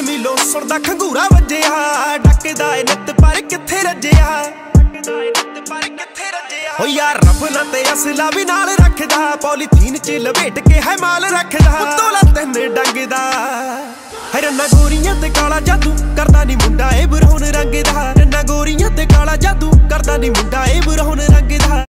ਮਿਲੋ ਸੁਣਦਾ ਖੰਗੂਰਾ ਵੱਜਿਆ ਡੱਕਦਾ ਏ ਨਿੱਤ ਪਰ ਕਿੱਥੇ ਰੱਜਿਆ ਹੋ ਯਾਰ ਰੱਬ ਨਾ ਤੇ ਅਸਲਾ ਵੀ ਨਾਲ ਰੱਖਦਾ ਪੋਲੀਥੀਨ ਚ ਲਪੇਟ ਕੇ ਹੈ ਮਾਲ ਰੱਖਦਾ ਤੋਲਾ ਤਿੰਨ ਡੰਗਦਾ ਰੰਨਾ ਗੋਰੀਆਂ ਤੇ ਕਾਲਾ ਜਾਦੂ ਕਰਦਾ ਨੀ ਮੁੰਡਾ ਇਹ ਬਰਹੁਣ ਰੰਗ ਦਾ ਰੰਨਾ ਗੋਰੀਆਂ ਤੇ ਕਾਲਾ ਜਾਦੂ ਕਰਦਾ ਨੀ ਮੁੰਡਾ ਇਹ ਬਰਹੁਣ ਰੰਗ ਦਾ